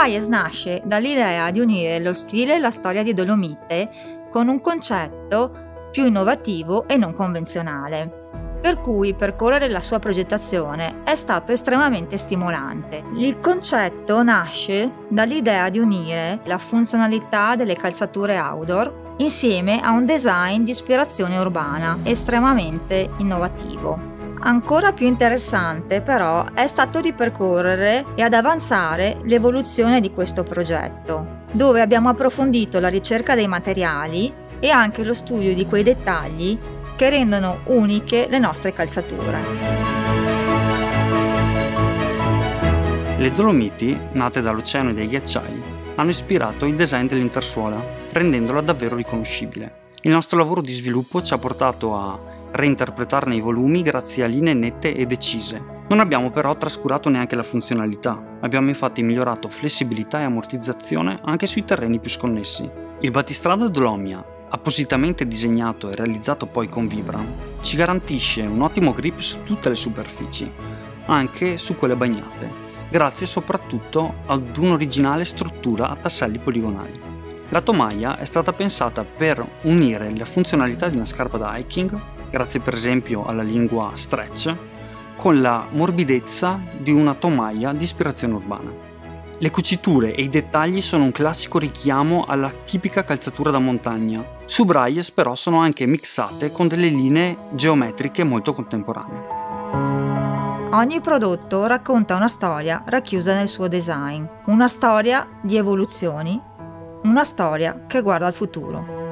Bayes nasce dall'idea di unire lo stile e la storia di Dolomite con un concetto più innovativo e non convenzionale, per cui percorrere la sua progettazione è stato estremamente stimolante. Il concetto nasce dall'idea di unire la funzionalità delle calzature outdoor insieme a un design di ispirazione urbana estremamente innovativo. Ancora più interessante però è stato ripercorrere e ad avanzare l'evoluzione di questo progetto, dove abbiamo approfondito la ricerca dei materiali e anche lo studio di quei dettagli che rendono uniche le nostre calzature. Le Dolomiti, nate dall'oceano e dai ghiacciai, hanno ispirato il design dell'Intersuola, rendendola davvero riconoscibile. Il nostro lavoro di sviluppo ci ha portato a reinterpretarne i volumi grazie a linee nette e decise. Non abbiamo però trascurato neanche la funzionalità, abbiamo infatti migliorato flessibilità e ammortizzazione anche sui terreni più sconnessi. Il battistrada Dolomia, appositamente disegnato e realizzato poi con Vibram, ci garantisce un ottimo grip su tutte le superfici, anche su quelle bagnate, grazie soprattutto ad un'originale struttura a tasselli poligonali. La tomaia è stata pensata per unire la funzionalità di una scarpa da hiking, grazie per esempio alla lingua stretch, con la morbidezza di una tomaia di ispirazione urbana. Le cuciture e i dettagli sono un classico richiamo alla tipica calzatura da montagna. Su Bayes però sono anche mixate con delle linee geometriche molto contemporanee. Ogni prodotto racconta una storia racchiusa nel suo design, una storia di evoluzioni, una storia che guarda al futuro.